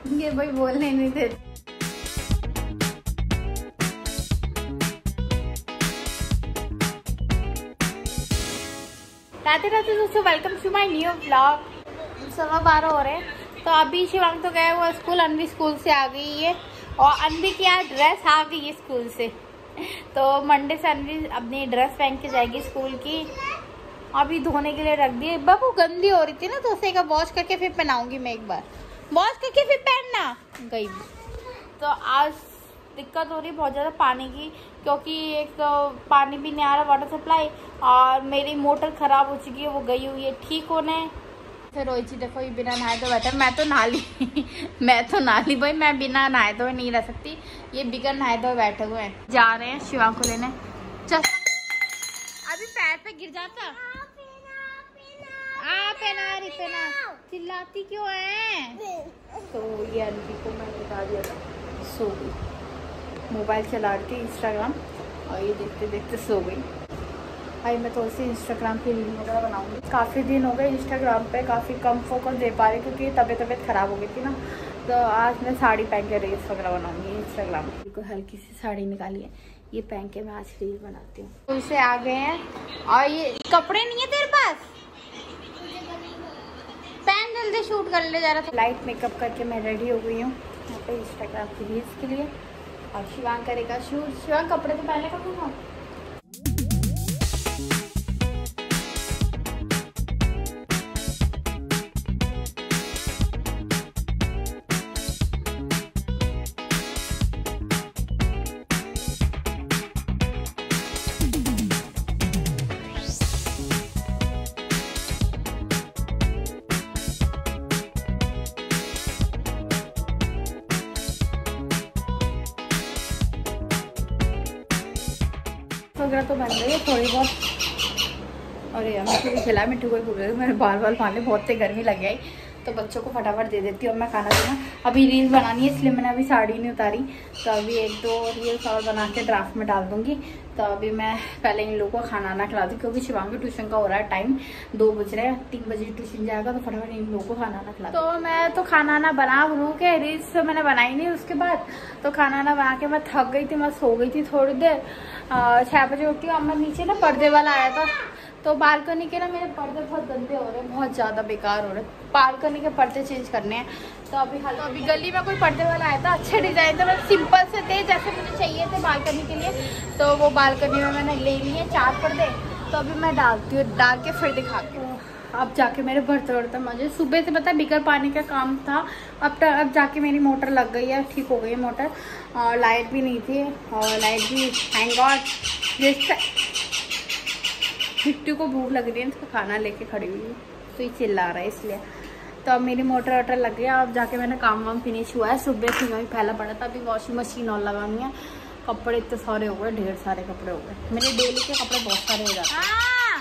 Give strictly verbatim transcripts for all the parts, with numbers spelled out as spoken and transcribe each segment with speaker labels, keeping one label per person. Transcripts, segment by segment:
Speaker 1: ये भाई बोलने नहीं थे। राधे राधे दोस्तों, welcome to my new vlog. सवा बारह हो रहे हैं। तो अभी शिवांग तो गया हुआ स्कूल, अनवी स्कूल से आ गई है और अनवी की आज ड्रेस आ गई है स्कूल से। तो मंडे से अनवी अपनी ड्रेस पहन के जाएगी स्कूल की। अभी धोने के लिए रख दी। बाबू गंदी हो रही थी ना, तो उसे का वॉश करके फिर पहनाऊंगी मैं, एक बार वॉश करके फिर पहनना गई। तो आज दिक्कत हो रही बहुत ज़्यादा पानी की, क्योंकि एक तो पानी भी नहीं आ रहा वाटर सप्लाई, और मेरी मोटर ख़राब हो चुकी है, वो गई हुई है ठीक होने। फिर रोहित जी देखो ये बिना नहाए तो बैठा। मैं तो नहा ली मैं तो नहा ली भाई, मैं बिना नहाए तो नहीं रह सकती। ये बिगड़ नहाए तो बैठे हुए हैं। जा रहे हैं शिवांग को लेने। चल अभी पैर पे गिर जाता। आ पेना री पेना, चिल्लाती क्यों है? तो ये अनवी को मैंने बता दिया था, सो गई। मोबाइल चला रही थी इंस्टाग्राम, और ये देखते देखते सो गई। भाई मैं तो उसी इंस्टाग्राम की रील वगैरह बनाऊंगी। काफ़ी दिन हो गए इंस्टाग्राम पे काफ़ी कम फोकस दे पा रही, क्योंकि तबीयत तबीयत ख़राब हो गई थी ना। तो आज मैं साड़ी पहन के रील्स वगैरह बनाऊंगी इंस्टाग्राम पे। कोई हल्की सी साड़ी निकाली है, ये पहन के मैं आज रील बनाती हूँ। तो इसे आ गए हैं, और ये कपड़े नहीं है तेरे पास, पैन जल्दी शूट कर ले जा रहा था। लाइट मेकअप करके मैं रेडी हो गई हूँ यहाँ पे इंस्टाग्राम की रील्स के लिए। और शिवांग करेगा शूट। शिवांग कपड़े तो पहले करूँगा। वगैरह तो बन रही है थोड़ी बहुत। और ये मिट्टू भी खिला, मिट्टू को ही भूल रही मेरे बाल बाल पाले बहुत से गर्मी लग गई, तो बच्चों को फटाफट दे देती हूँ और मैं खाना देना। अभी रील बनानी है, इसलिए मैंने अभी साड़ी नहीं उतारी। तो अभी एक दो रील्स और बना के ड्राफ्ट में डाल दूंगी। तो अभी मैं पहले इन लोगों को खाना ना खिला दूँ, क्योंकि शिवांग के ट्यूशन का हो रहा है टाइम, दो बज रहे हैं, तीन बजे ट्यूशन जाएगा, तो फटाफट इन लोगों को खाना ना खिला। तो मैं तो खाना ना बना बनू के, रील्स तो मैंने बनाई नहीं उसके बाद। तो खाना ना बना के मैं थक गई थी, मैं सो गई थी थोड़ी देर। छः बजे उठी हूँ। मैं नीचे ना पर्दे वाला आया था, तो बालकनी के ना मेरे पर्दे बहुत गंदे हो रहे हैं, बहुत ज़्यादा बेकार हो रहे हैं। बालकनी के पर्दे चेंज करने हैं। तो अभी हाल तो अभी गली में कोई पर्दे वाला आया था, अच्छे डिज़ाइन थे, मतलब सिंपल से थे जैसे मुझे चाहिए थे बालकनी के लिए। तो वो बालकनी में मैंने ले लिए चार पर्दे। तो अभी मैं डालती हूँ, डाल के फिर दिखाती हूँ। अब जाके मेरे बर्तन वर्तन मुझे सुबह से पता बिगर पानी का काम था। अब अब जाके मेरी मोटर लग गई है, ठीक हो गई है मोटर। और लाइट भी नहीं थी, और लाइट भी थैंक गॉड। जिस मिट्टू को भूख लग रही है, उसका खाना लेके खड़ी हुई है, तो ये चिल्ला रहा है इसलिए। तो अब मेरी मोटर वोटर लग गया। अब जाके मैंने काम वाम फिनिश हुआ है। सुबह से मैं फैला पड़ा था, अभी वॉशिंग मशीन और लगानी है। कपड़े इतने सारे हो गए, ढेर सारे कपड़े हो गए मेरे, डेली के कपड़े बहुत सारे हो जाते हैं।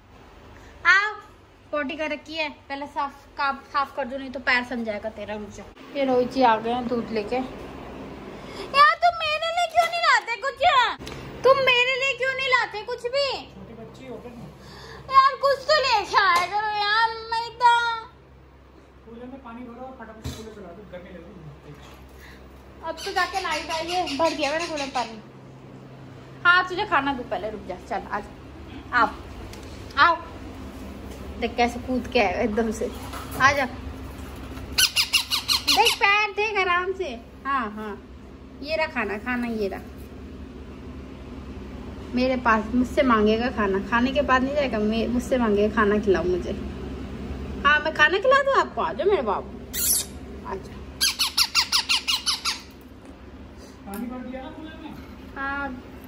Speaker 1: आओ पोटी कर रखी है, पहले साफ का साफ कर दो, नहीं तो पैर सम जाएगा तेरा। रुक ये रोहित जी आ गए हैं दूध लेके। यार तुम मेरे लिए क्यों नहीं लाते कुछ? तुम मेरे लिए क्यों नहीं लाते कुछ भी? यार कुछ तो ले आया करो यार। मैं कूलर में पानी भरो और फटाफट कूलर चला दो, गर्मी लगेगी। अब तो जाके लाइट आई है, भर दिया मैंने कूलर पानी। हाँ तुझे खाना दो पहले, रुक जा। चल आज आओ आओ, देख कैसे कूद के आएगा एकदम से। आ जा, देख पैर देख आराम से। हाँ हाँ ये रहा खाना, खाना ये रहा मेरे पास। मुझसे मांगेगा खाना, खाने के बाद नहीं जाएगा, मुझसे मांगेगा खाना खिलाओ मुझे। हाँ मैं खाना खिला दूँ आपको, आ जाओ मेरे बाबू, आ जाओ। पानी भर दिया ना कूलर में? हाँ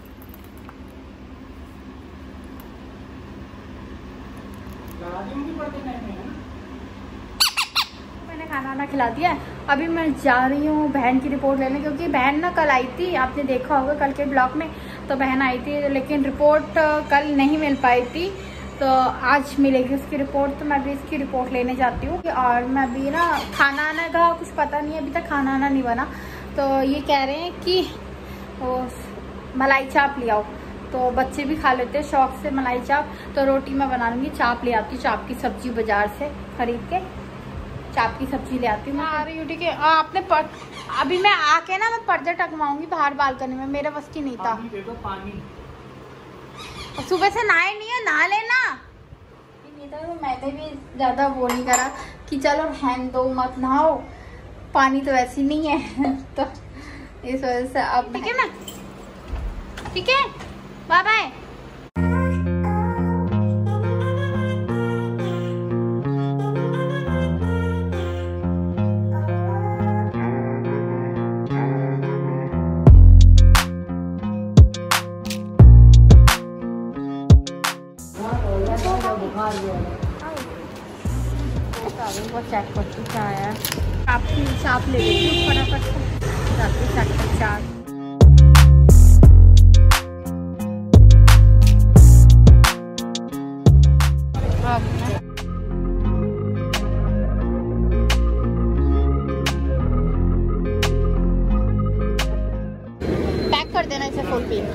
Speaker 1: मैंने खाना वाना खिला दिया। अभी मैं जा रही हूँ बहन की रिपोर्ट लेने, क्योंकि बहन ना कल आई थी, आपने देखा होगा कल के ब्लॉग में। तो बहन आई थी, लेकिन रिपोर्ट कल नहीं मिल पाई थी, तो आज मिलेगी उसकी रिपोर्ट। तो मैं भी इसकी रिपोर्ट लेने जाती हूँ। और मैं अभी ना खाना आना का कुछ पता नहीं है, अभी तक खाना आना नहीं बना। तो ये कह रहे हैं कि वो मलाई चाप ले आओ, तो बच्चे भी खा लेते हैं शौक से मलाई चाप। तो रोटी मैं बना लूँगी, चाप ले आती हूँ, चाप की सब्जी बाजार से खरीद के। चाप की सब्जी ले आती हूँ। आ रही हूँ ठीक है। आपने पर... अभी मैं आके ना मैं पर्दा टकवाऊंगी बाहर बालकनी में, मेरे बस की नहीं था।
Speaker 2: पानी दे दो पानी।
Speaker 1: सुबह से नहाए नहीं है, नहा लेना। नहीं था तो मैंने भी ज्यादा वो नहीं करा कि चलो रहने दो मत नहाओ, पानी तो वैसे ही नहीं है तो इस वजह से अब ठीक है ना, ठीक है, बाय बाय। चेक करती क्या आया, आपकी चाप ले लेती हूँ फटाफट से, जाती चटपट चाट। पैक कर देना इसे फुल पे।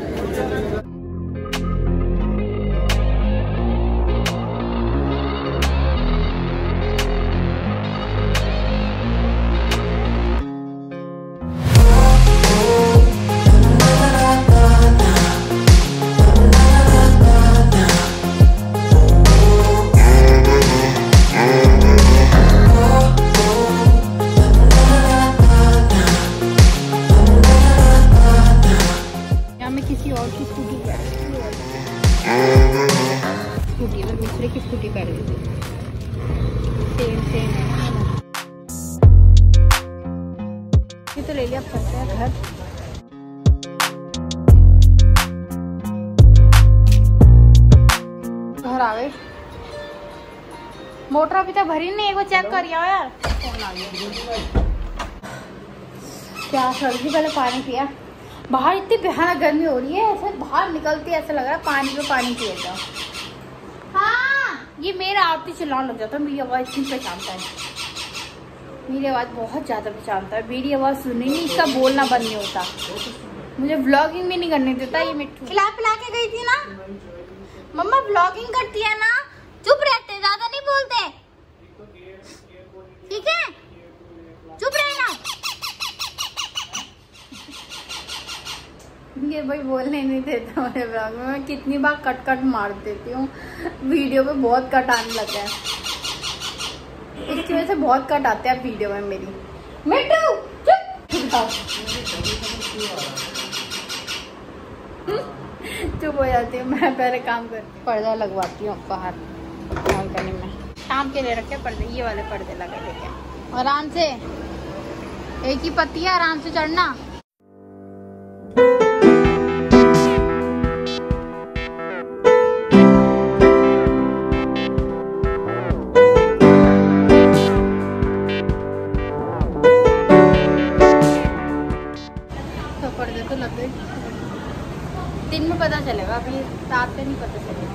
Speaker 1: किसी और की स्कूटी पर स्कूटी में दूसरे की स्कूटी कर दी, सेम सेम है। ये तो ले लिया, अब चलते हैं घर। घर आ गए, मोटर अभी तक भरी नहीं, एक बार चेक कर यार। क्या सर्दी, पहले पानी पिया। बाहर इतनी भयानक गर्मी हो रही है, ऐसे बाहर निकलते ऐसा लग रहा है पानी पे पानी पिए जाओ। हाँ, ये मेरा आरती चिल्लाने लग जाता है, मेरी आवाज़ इतनी पहचानता है, मेरी आवाज़ बहुत ज़्यादा पहचानता है, मेरी आवाज़ सुनी नहीं, इसका बोलना बंद नहीं होता, मुझे व्लॉगिंग भी नहीं करने देता ये मिट्टू। खिला पिला के गई थी ना मम्मा, व्लॉगिंग करती है ना, चुप रहते, ज़्यादा नहीं बोलते, ठीक है, चुप रहना। ये भाई बोलने नहीं देता मेरे ब्लॉग में, मैं कितनी बार कट कट मार देती हूँ, वीडियो पे बहुत कट आने लगा है, इसकी वजह से बहुत कट आते हैं वीडियो में मेरी। मिट्टू चुप चुप हो जाती हूँ मैं, पहले काम करती, पर्दा लगवाती हूँ बाहर बालकनी में, शाम के लिए रखे पर्दे, ये वाले पर्दे लगे लेके, आराम से एक ही पत्ती है, आराम से चढ़ना। पर्दे तो लग गए, दिन में पता चलेगा, अभी रात में नहीं पता चलेगा।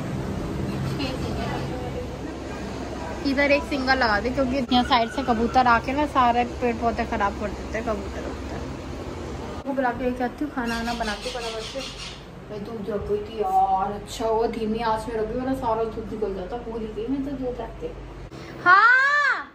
Speaker 1: इधर एक सिंगल लगा दे, क्योंकि यहाँ साइड से कबूतर आके ना सारे पेड़ पौधे खराब कर देते हैं कबूतर उबूतर। वो बुला के लेके आती हूँ, खाना वाना बनाती हूँ फटाफट से। मैं दूध जग गई थी यार, अच्छा वो धीमी आँच में रखी, वरना सारा दूध निकल जाता, पूरी गई मैं तो दूध रखते। हाँ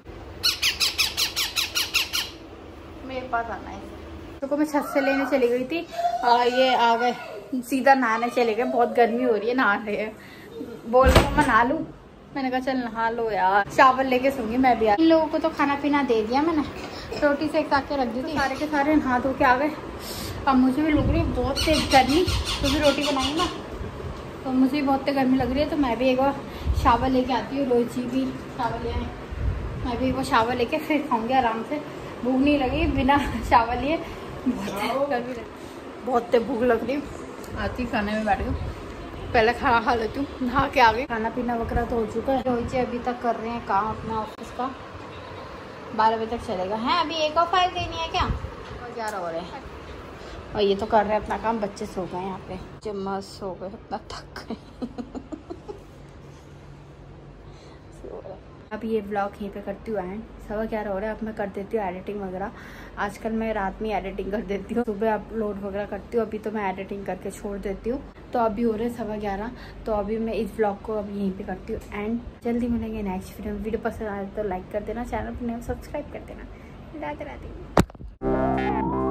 Speaker 1: मेरे पास आना है, तो मैं छत से लेने चली गई थी, आ, ये आ गए, सीधा नहाने चले गए, बहुत गर्मी हो रही है, नहा रहे हैं, बोल रहे मैं नहा लूँ, मैंने कहा चल नहा लो यार, चावल लेके सूंगी मैं भी। इन लोगों को तो खाना पीना दे दिया मैंने, रोटी से एक के रख दी थी, सारे के सारे नहा धो के आ गए। अब मुझे भी लग रही है बहुत तेज गर्मी, तो भी रोटी बनाई ना, तो मुझे भी बहुत तेज गर्मी लग रही है, तो मैं भी एक बार चावल लेके आती हूँ, रोज जी भी चावल ले आए, मैं भी एक बार चावल लेके फिर खाऊंगी आराम से, भूख नहीं लगी बिना चावल लिए, बहुत गर्मी लगी, बहुत तेज भूख लग रही, आती खाने में बैठ गई, पहले खाना खा लेती हूँ, नहा के आ गई। खाना पीना वगैरह तो हो चुका है, रोहित जी अभी तक कर रहे हैं काम अपना ऑफिस का, बारह बजे तक चलेगा। है अभी एक और फाइल देनी है क्या, और ग्यारह हो रहे हैं, और ये तो कर रहे हैं अपना काम, बच्चे सो गए यहाँ पे, जम्मा सो गए, अपना थक गए अब ये ब्लॉग यहीं पे करती हूँ एंड सवा ग्यारह हो रहा है। अब मैं कर देती हूँ एडिटिंग वगैरह। आजकल मैं रात में एडिटिंग कर देती हूँ, सुबह अपलोड वगैरह करती हूँ। अभी तो मैं एडिटिंग करके छोड़ देती हूँ। तो अभी हो रहे सवा ग्यारह, तो अभी मैं इस ब्लॉग को अभी यहीं पे करती हूँ एंड जल्दी मिलेंगे नेक्स्ट वीडियो में। वीडियो पसंद आए तो लाइक कर देना, चैनल को सब्सक्राइब कर देना। राधे राधे।